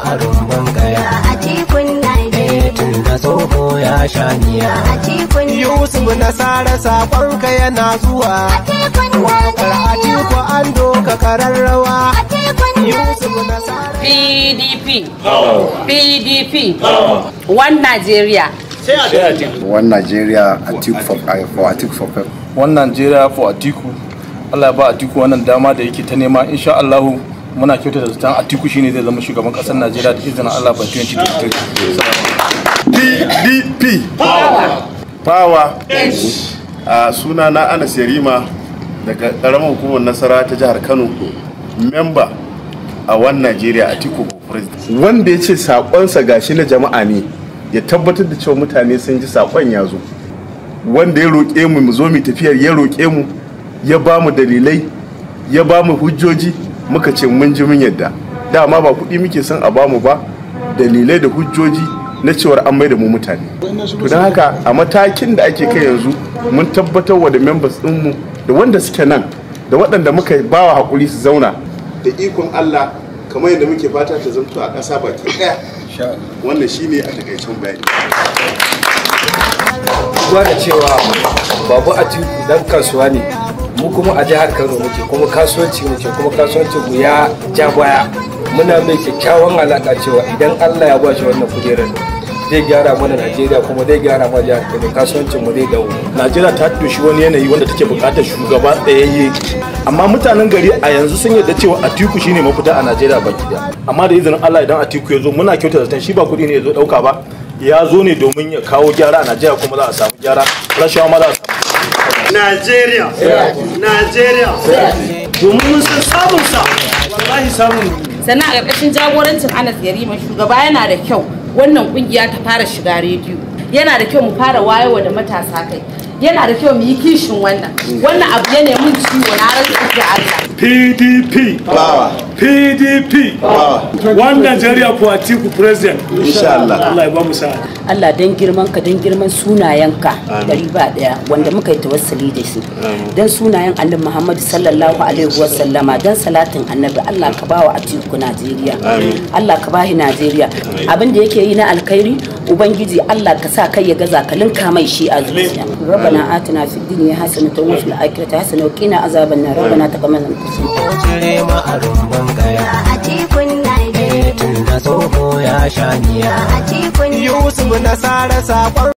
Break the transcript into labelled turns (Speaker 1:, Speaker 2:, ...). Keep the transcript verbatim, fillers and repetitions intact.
Speaker 1: a rumbun kaya.
Speaker 2: Atikun Najeriya.
Speaker 1: Tun da tsoho ya shaniya.
Speaker 2: Atikun
Speaker 1: Yusuf Nasara sakonka yana zuwa.
Speaker 2: Atikun
Speaker 1: Wakar Atiku an doka kararrawa. Yusuf Nasara.
Speaker 3: P D P. P D P. One Nigeria.
Speaker 4: One Nigeria, Atiku for, uh, for Atiku for pep.
Speaker 5: One Nigeria for Atiku. Allah ba Atiku wannan dama da yake ta nema, insha Allah muna kyautata da zaton Atiku shine zai zama shugaban kasar Najeriya da izinin Allah ba twenty twenty-three.
Speaker 6: P D P Power. Power. A suna na Anas Yarima daga karamar hukumar Nasara ta jihar Kano, member a One Nigeria Atiku president. Wanda ya ce sakonsa gashi na jama'a ne, ya tabbatar da cewa mutane sun ji sakon ya zo. Wanda ya roƙe mu mu zo mu tafiyar, ya roƙe mu, ya ba mu dalilai, ya ba mu hujjoji, muka ce mun ji mun yadda. Dama ba kuɗi muke son a ba mu ba, dalilai da hujjoji na cewar an mai da mu mutane. To don haka a matakin da ake kai yanzu mun tabbatar wa da members ɗinmu da wanda suke nan da waɗanda muka ba wa haƙuri su zauna da ikon Allah kamar yadda muke fata ta zamto a ƙasa baki ɗaya. Wannan shine a takaicen bayani.
Speaker 7: Duba da cewa babu Atiku dan kasuwa ne, mu kuma a jihar Kano muke, kuma kasuwanci muke, kuma kasuwancin mu ya ja baya. Muna mai kyakkyawan alaka cewa idan Allah ya ba shi wannan kujerar zai gyara mana Najeriya, kuma zai gyara mana jihar Kano, kasuwancin mu zai dawo.
Speaker 5: Najeriya ta doshi wani yanayi wanda take buƙatar shugaba tsayayye, amma mutanen gari a yanzu sun yarda cewa Atiku shine mafita a Najeriya baki daya. Amma da izinin Allah idan Atiku ya zo muna kyautata zaton shi ba kuɗi ne ya zo ɗauka ba, ya zo ne domin ya kawo gyara a Najeriya, kuma za a samu gyara, rashawa ma za a samu.
Speaker 8: Najeriya, Najeriya, domin mun san samun sa, wallahi samun.
Speaker 3: Sannan a ƙarƙashin jagorancin Anas Yarima shugaba yana da kyau wannan ƙungiya ta fara shiga rediyo. Yana da kyau mu fara wayewa da matasa kai. Yana da kyau mu yi kishin wannan. Wannan abu ya nemi ciwo na rantsa da Allah.
Speaker 8: P D P Power. P D P Power. One Nigeria for Atiku president.
Speaker 6: Insha Allah.
Speaker 8: Allah ya ba mu sa'a.
Speaker 9: Allah dan girman ka dan girman sunayenka dari ba daya wanda muka yi tawassuli da shi. Dan sunayen Annabi Muhammad sallallahu alaihi wasallama, dan salatin Annabi, Allah ka bawa Atiku Najeriya. Allah ka bahi Najeriya. Abin da yake yi na alkhairi Ubangiji Allah ka sa kai ya gaza ka linka mai shi a zuciya. Rabbana atina fid dunya hasanatan wa fil akhirati hasanatan wa qina azaban nar. Rabbana taqabbal minna.
Speaker 1: Cire ma a rumbun kaya.
Speaker 2: Atikun Najeriya.
Speaker 1: Tun da tsoho ya shaniya.
Speaker 2: Atikun
Speaker 1: Yusuf Nasara sakon